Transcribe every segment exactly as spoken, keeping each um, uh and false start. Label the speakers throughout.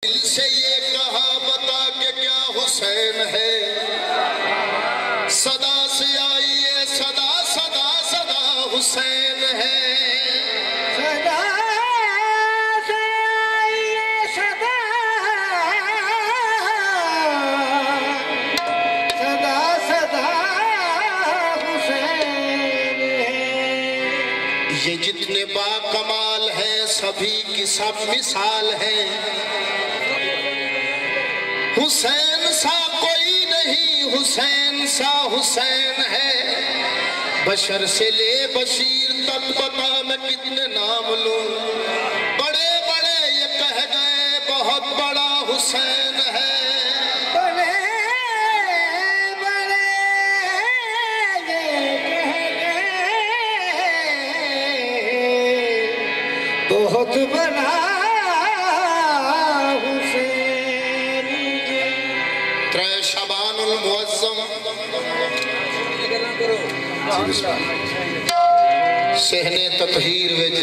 Speaker 1: दिल से ये कहा बता के क्या हुसैन है, सदा से आइए सदा सदा सदा हुसैन है,
Speaker 2: सदा से आइए सदा सदा सदा हुसैन है।
Speaker 1: ये जितने बाकमाल हैं सभी की सब मिसाल है, हुसैन सा कोई नहीं हुसैन सा हुसैन है, बशर से ले बशीर तक बता मैं कितने नाम लूं, बड़े बड़े ये कह गए बहुत बड़ा हुसैन है,
Speaker 2: बड़े बड़े ये कह गए बहुत बड़ा
Speaker 1: सहने ततहीर विच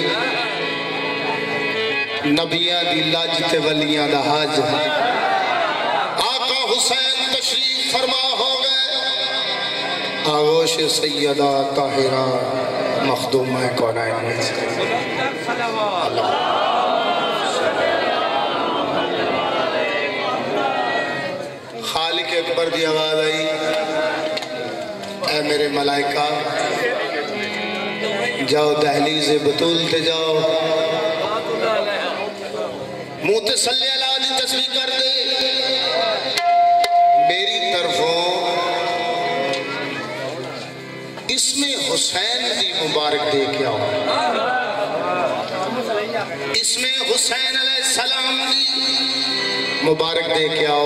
Speaker 1: नबियां दी लज ते वलियां दा हज, आका हुसैन तशरीफ फरमा हो गए, आगोश सैयदा ताहिरा मखदूमा कौनैन। खालिक अकबर की आवाज आई, ऐ मेरे मलाइका जाओ दहलीज बतूल ते जाओ, मुंह ते सल्ले अला दी तस्बीह कर दे, मेरी तरफों इसमें हुसैन दी मुबारक दे के आओ, इसमें हुसैन अलैहिस्सलाम दी मुबारक दे के आओ।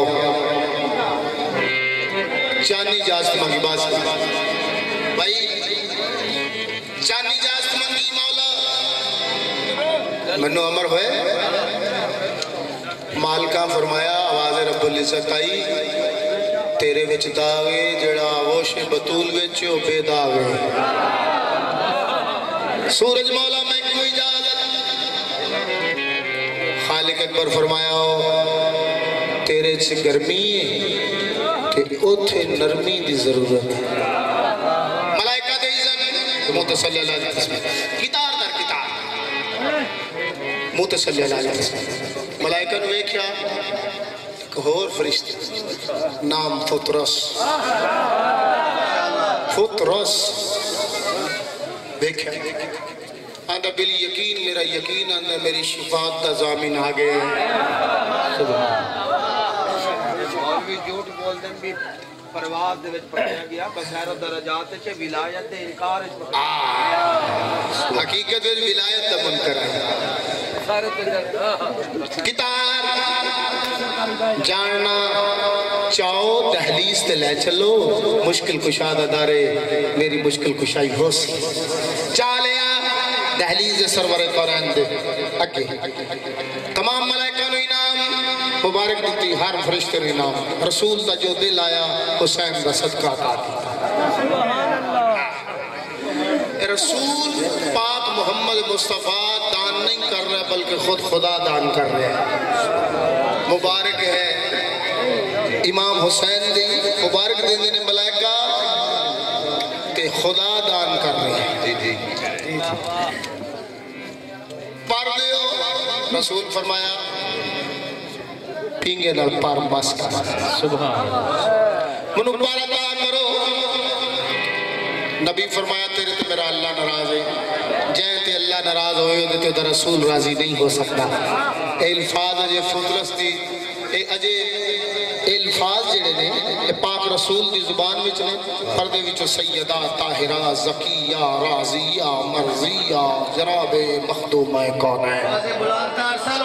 Speaker 1: चांदी इजाजत मांगी बास भाई, चांदी इजाजत मांगी मौला, मनो अमर होए मालका फरमाया आवाज़ रब्बुल इज्जत आई, तेरे विच दाग है जेड़ा आगोश बतूल विच ओ बेदाग है, सूरज मौला मैं कोई इजाजत, खालिक अकबर फरमाया तेरे च गर्मी है उथे नरमी की जरूरत है, मलाइका दे इज़्ज़त मुतसल्ली अलैहि तस्बीह कितार दर कितार मुतसल्ली अलैहि तस्बीह, मलाइका ने वेख्या एक होर फरिश्ता नाम फुतरस, फुतरस वेख्या आंदा बिल यकीन मेरा यकीन आंदा मेरी शिफात दा ज़ामिन आ गए, सुभान
Speaker 3: झूठ बोलते भी परवाज़ दे विच पढ़िया गया बशैर दरजात च विलायत दे इनकार च
Speaker 1: हकीकत में विलायत दा मुनकर है, कितार जानना चाहो दहलीज ते ले चलो, मुश्किल कुशा दा दारे मेरी मुश्किल कुशाई हो सी, चालिया दहलीज सरवरे कौरैन दे अगे तमाम मलाइका नु इनाम मुबारक दी, हर फरिश्ते ने इनाम, रसूल का जो दिल आया हुसैन का सदका अता किया, रसूल पाक मोहम्मद मुस्तफ़ा दान नहीं कर रहा बल्कि खुद खुदा दान कर रहे हैं, मुबारक है इमाम हुसैन दी मुबारक देंदे ने मलाइका ते खुदा दान कर रहे हैं, जी जी पर दियो रसूल फरमाया पींगे नाल पार बस कर, सुभान मनु पार अता करो, नबी फरमाया तेरे ते मेरा अल्लाह नाराज है, जै ते अल्लाह नाराज होए ओदे ते रसूल राजी नहीं हो सकता, ए अल्फाज अजे फुतरस दी ए अजे ए अल्फाज जेड़े ने ए पाक रसूल दी जुबान विच ने, पर्दे विच सैयदा ताहिरा ज़किया राज़िया मर्ज़िया जनाबे मखदूमा कौनैन,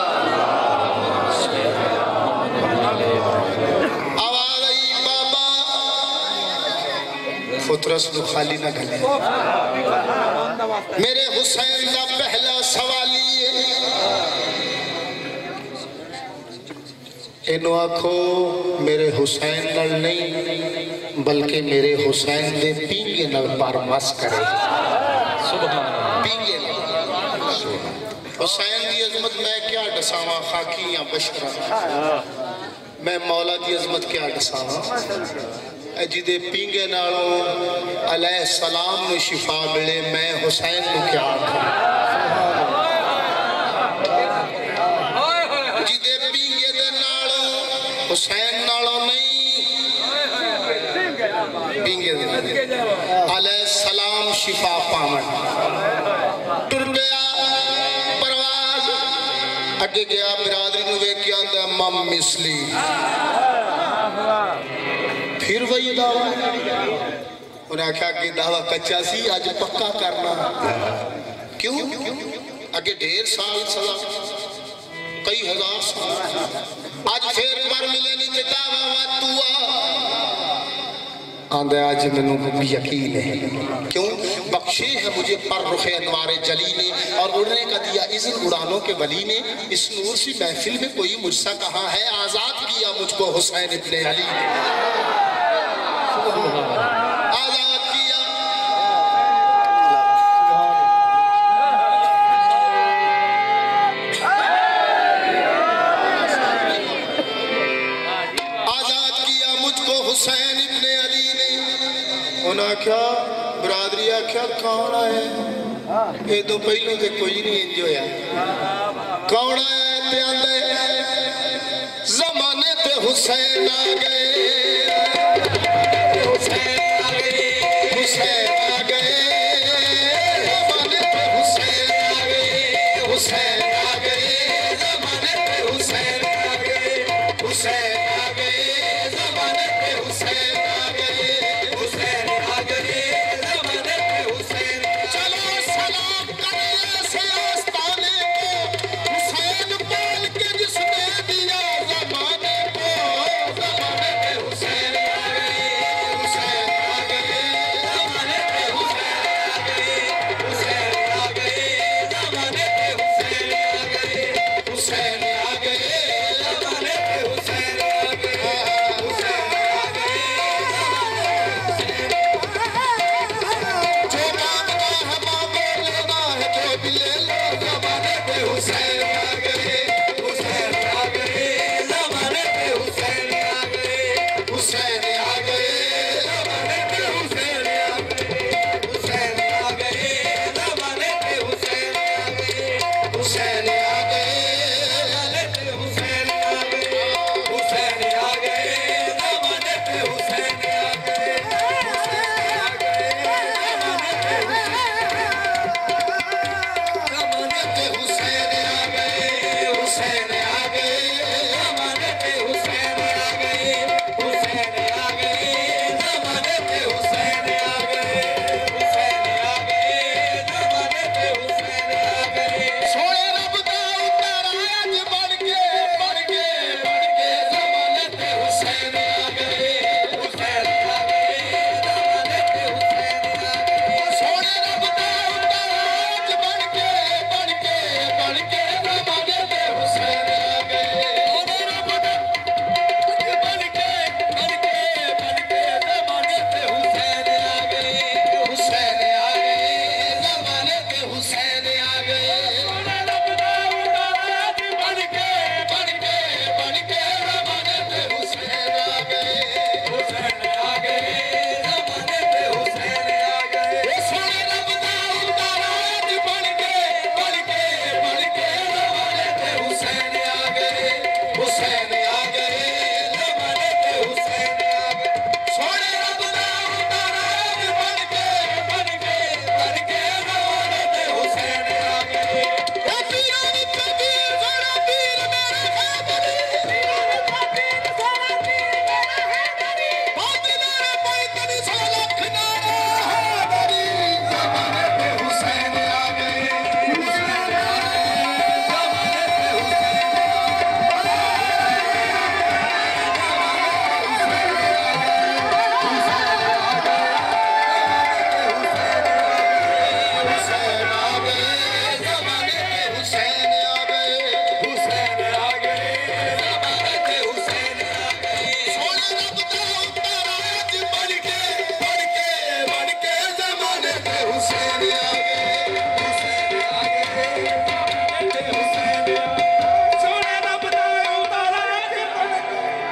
Speaker 1: फुतरस को खाली ना गले, मेरे हुसैन का पहला सवाल ये इनो आखो मेरे हुसैन नाल नहीं बल्कि मेरे हुसैन दे पींगे नाल पर मस करे, सुभान अल्लाह, पींगे हुसैन की अजमत मैं क्या दसावा खाकी या बशरा मैं मौला की अजमत क्या दसावा जिदे पींगे नालों अलैहि सलाम नु शिफा मिले मैं हुसैन नु क्या आखा जिदे पींगे दे नालों हुसैन नालों नहीं पींगे दे अलैहि सलाम शिफा पावन टुर गया परवाज अगे गया बिरादरी नु वेख के आंदा मम मिसली फिर वही दावा उन्हें आख्या कि दावा कच्चा सी आज पक्का करना क्यों आगे ढेर साल सजा कई हजार साल आज फिर पर मिले नहीं ते दावा वा तुआ आंदा आज मैनू यकीन है क्यों बख्शे है मुझे पर रुखे अनवारे जली ने और उड़ने का दिया इज़्न उड़ानों के वली ने इस नूर सी महफिल में कोई मुझसा कहा है आजाद किया मुझको हुसैन इब्ने अली ने आजाद किया आजाद किया मुझको हुसैन इब्ने अली ने उन्हें क्या बिरादरी आख्या कौन आए ये तो पहलों से कोई नहीं इंज होया कौन आया ते आंदे जमाने ते हुसैन आ गए हुसैन आ गए हुसैन आ गए जमाने पे हुसैन आ गए हुसैन आ गए जमाने पे हुसैन आ गए हुसैन आ गए जमाने पे हुसैन आ गए हुसैन आ गए जमाने पे हुसैन चलो सलाम करिए से आस्ताने को हुसैन बोल के जिसने दिया जमाने को जमाने पे हुसैन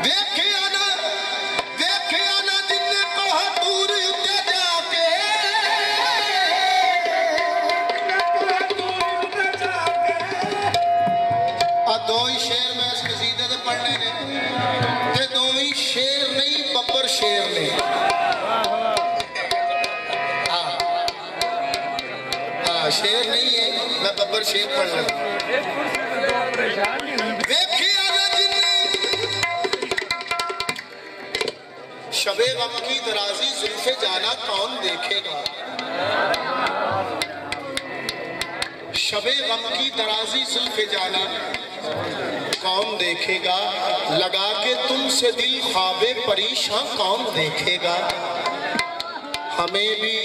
Speaker 1: देखिया ना देखिया ना जिन्ने कहा दूर उत्ते जाके आ दो ही शेर मैं इस कसीदे दे पढ़ने ने ते दो ही शेर नहीं बब्बर शेर ने हाँ हाँ शेर नहीं है मैं बब्बर शेर पढ़ रहा शबे गम की दराजी जुल्फे जाना कौन देखेगा शबे गम की दराजी जुल्फे जाना कौन देखेगा लगा के तुमसे दिल ख्वाबे परेशान कौन देखेगा हमें भी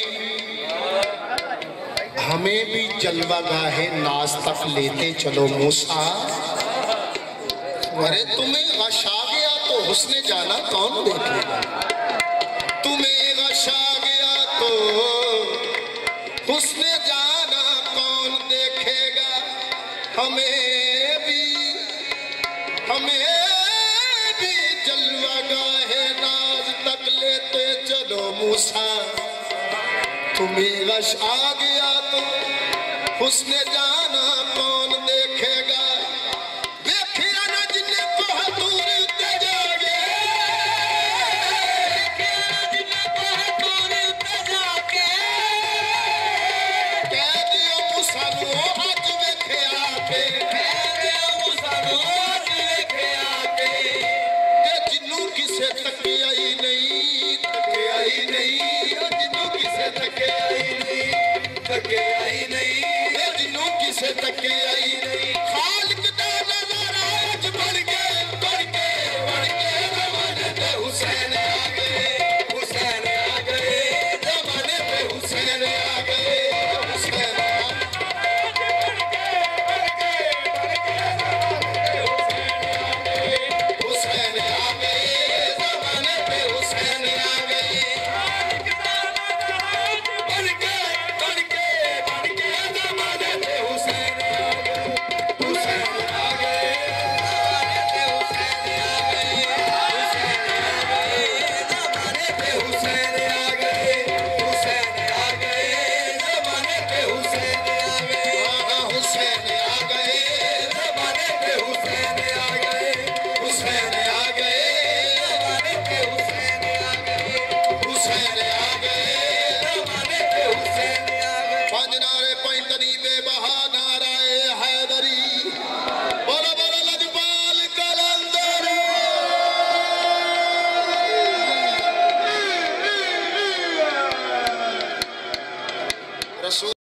Speaker 1: हमें भी जलवा गाहे नाज तक लेते चलो मूसा अरे तुम्हें गशा गया तो हुस्ने जाना कौन देखेगा तुम्हें गशा गया तो हुस्ने जाना कौन देखेगा हमें भी हमें भी जलवा गाहे नाज तक लेते चलो मूसा तुम्हें गश आ गया तो हुस्ने जाना कौन देखेगा देखिया ना जिन्ने कहा दूर उत्ते जाके जिन्ने कहा दूर उत्ते जाके कह दियो मूसा नु अज वेखे आके कह दियो मूसा नु अज वेखे आके ते जिन्नू किसे तकिया ही नहीं तकिया ही नहीं जिन्नू किसे तकिया ही नहीं तकिया ही नहीं जिन्नू किसे तकिया ही नहीं खालिक दा नजारा अज बढ़ के बढ़ के बढ़ के जमाने पे हुसैन आ गए हुसैन आ गए जमाने पे हुसैन आ गए हुसैन आ हुसैन आ गए जमाने पे हुसैन आ गए बढ़ के बढ़ के बढ़ के जमाने पे हुसैन आ गए हुसैन आ गए जमाने पे हुसैन आ गए हुसैन आ गए जमाने पे हुसैन आ गए हुसैन आ गए जमाने पे हुसैन आ गए हुसैन आ गए जमाने पे हुसैन आ गए हुसैन आ गए जमाने पे हुसैन आ गए पंज नारे पैंतनी बेबहा नाराए हैदरी बोलो बोलो लजपाल कलंदर रसूल